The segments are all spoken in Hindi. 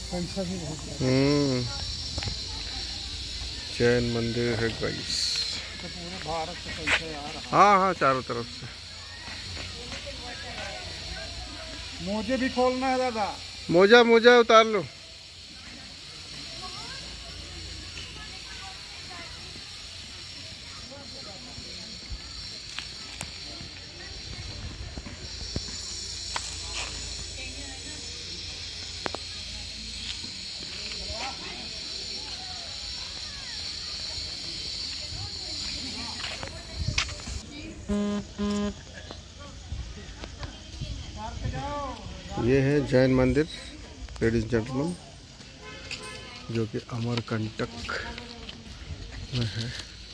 पैसा भी बहुत जैन मंदिर है गाइस। तो पूरे भारत से पैसा आ रहा। हाँ हाँ, चारों तरफ से। मोजे भी खोलना है दादा। मोजा मोजा उतार लो। ये है जैन मंदिर लेडीज जेंटलमैन, जो कि अमरकंटक में है।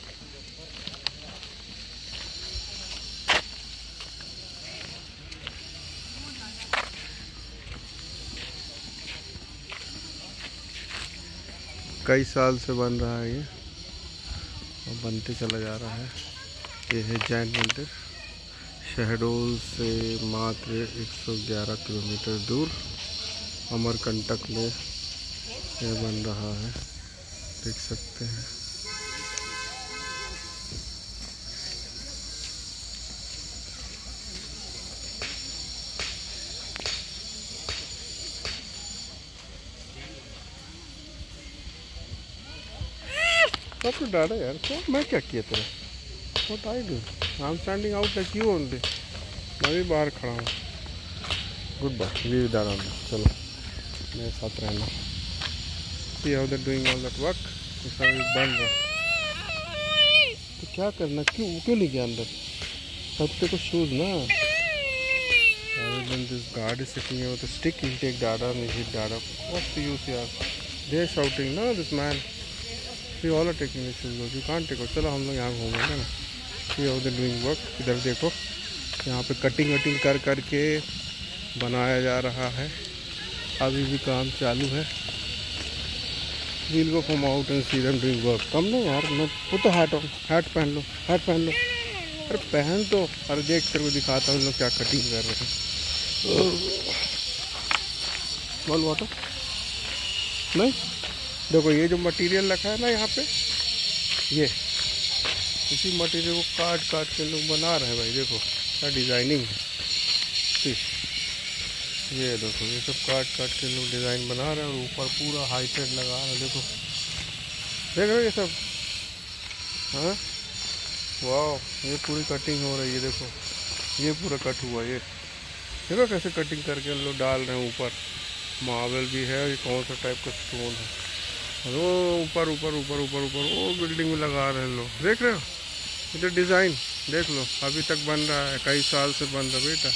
कई साल से बन रहा है ये और बनते चला जा रहा है। ये है जैन मंदिर, शहडोल से मात्र 111 किलोमीटर दूर अमरकंटक में यह बन रहा है, देख सकते हैं। तो डाला यार, तो मैं क्या किया तेरा? What I do? I'm standing out like you only. मैं भी बाहर खड़ा हूँ। Good bye, leave that on. चलो मेरे साथ रहना। See how they're doing all that work? इस समय बन रहा। तो क्या करना? क्यों नहीं गया अंदर? सबके को शूज ना। Rather than this guard is sitting here with a stick, he'll take data and he'll hit data. What's the use here? They're shouting, no, this man. We all are taking the shoes. You can't take it. चलो हम लोग यहाँ घूमेंगे ना। See how they're doing work? इधर देखो, यहाँ पे कटिंग वटिंग कर करके बनाया जा रहा है। अभी भी काम चालू है। We'll go from out and see them doing work. कम ना यार, मैं put the hat on. Hat पहन लो, हैट पहन लो। अरे पहन तो, अरे देख तेरे को दिखाता हूँ लोग क्या कटिंग कर रहे हैं। वन वाटर नहीं, देखो ये जो मटेरियल रखा है ना यहाँ पे, ये इसी मटेरियल को काट काट के लोग बना रहे हैं भाई। देखो क्या डिज़ाइनिंग है। ये देखो, ये सब काट काट के लोग डिज़ाइन बना रहे हैं और ऊपर पूरा हाईटेड लगा रहे हैं। देखो देख रहे हो ये सब। हाँ वाह, ये पूरी कटिंग हो रही है। देखो ये पूरा कट हुआ, ये देखो कैसे कटिंग करके लोग डाल रहे हैं। ऊपर मार्बल भी है, ये कौन सा टाइप का स्टोन है। वो ऊपर ऊपर ऊपर ऊपर ऊपर वो बिल्डिंग में लगा रहे हैं लोग। देख रहे हो ये तो डिज़ाइन देख लो, अभी तक बन रहा है, कई साल से बन रहा बेटा।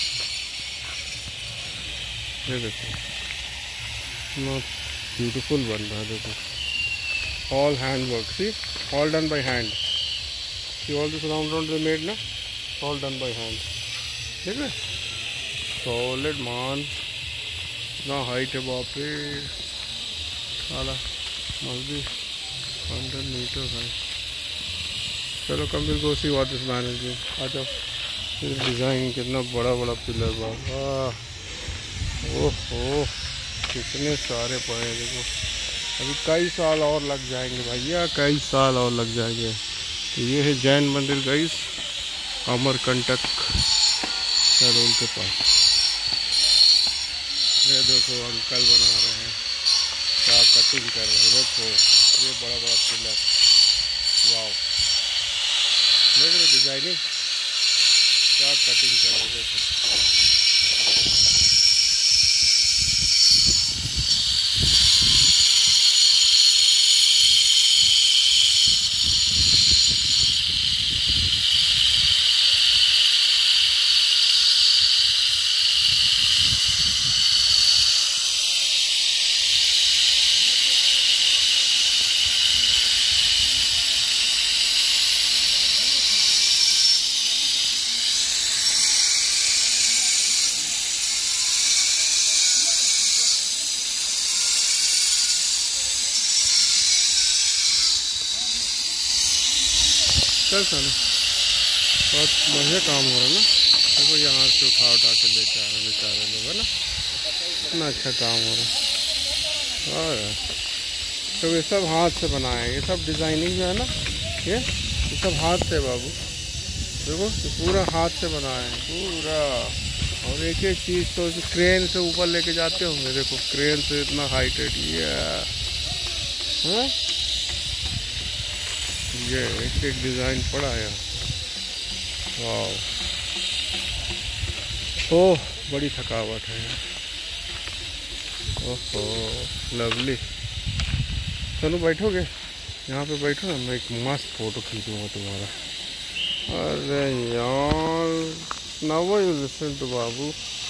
ये देखो बहुत ब्यूटीफुल बन रहा है। देखो all hand work, see all done by hand. See all this round they made ना, ऑल डन बाय हैंड। देख रहे सॉलिड मान, इतना हाइट है बाप रे साला, must be 100 meters high. चलो come will go see what this man is doing. आ जाओ, डिज़ाइन कितना बड़ा बड़ा पिलर बाबा। ओहो कितने सारे पड़े हैं। देखो अभी कई साल और लग जाएंगे भैया, कई साल और लग जाएंगे। तो ये है जैन मंदिर गाइस, अमरकंटक शहडोल के पास। ये देखो अंकल बना रहे हैं, क्या कटिंग कर रहे हैं। देखो ये बड़ा बड़ा पिलर, वाव देख रहे डिजाइनिंग, क्या कटिंग कर रहे हैं। देखो चल साले बहुत बढ़िया काम हो रहा है ना। देखो यहाँ से उठा के लेके आ रहे हैं बेचारे लोग, है ना, इतना अच्छा काम हो रहा है। हाँ यार, तो ये सब हाथ से बनाए हैं, ये सब डिज़ाइनिंग जो है ना, ये सब हाथ से बाबू। देखो ये पूरा हाथ से बनाए हैं पूरा। और एक एक चीज़ तो क्रेन से ऊपर लेके जाते होंगे, देखो क्रेन से इतना हाइटेड ये एक एक डिज़ाइन पड़ा है। वाह, ओह बड़ी थकावट है। ओहो लवली। चलो बैठोगे यहाँ पे, बैठो ना, मैं एक मस्त फ़ोटो खींचूँगा तुम्हारा। अरे यार, नाउ यू लिसन टू बाबू।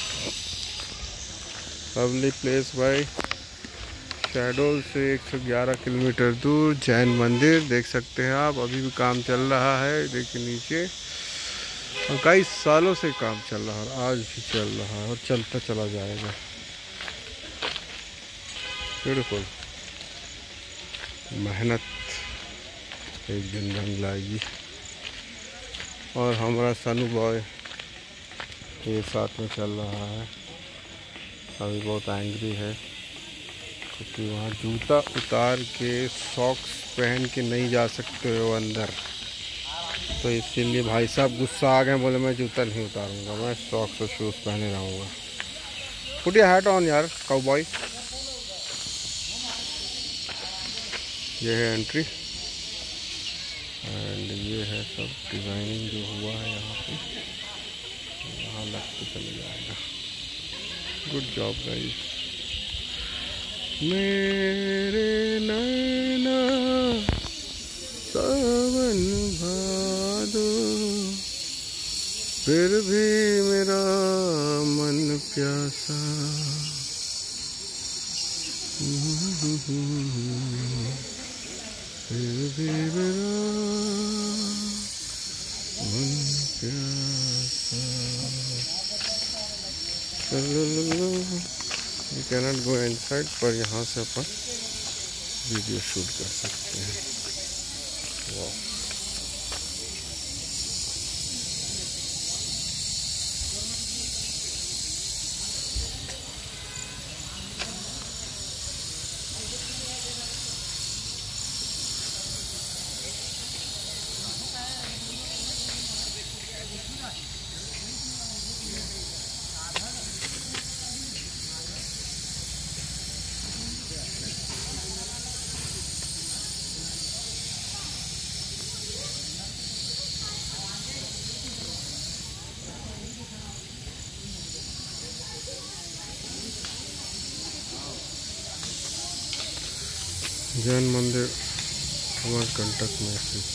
लवली प्लेस भाई। शैडोल से 111 किलोमीटर दूर जैन मंदिर देख सकते हैं आप। अभी भी काम चल रहा है, देखिए नीचे। और कई सालों से काम चल रहा है, आज भी चल रहा है और चलता चला जाएगा। ब्यूटीफुल। मेहनत एक दिन रंग लाएगी। और हमारा सनू बॉय ये साथ में चल रहा है। अभी बहुत एंग्री है क्योंकि वहाँ जूता उतार के सॉक्स पहन के नहीं जा सकते हो अंदर, तो इसीलिए भाई साहब गुस्सा आ गए, बोले मैं जूता नहीं उतारूंगा, मैं सॉक्स और शूज़ पहने रहूँगा। पुट योर हैट ऑन यार काउबॉय। ये है एंट्री एंड ये है सब डिज़ाइनिंग जो हुआ है यहाँ पे, यहाँ लग के चले जाएगा। Good job guys. मेरे नैना सावन भादो, फिर भी मेरा मन प्यासा। फिर भी मेरा मन प्यासा। यू कैनॉट गो इनसाइड, पर यहाँ से अपन वीडियो शूट कर सकते हैं। वाह, जैन मंदिर अमरकंटक में स्थित।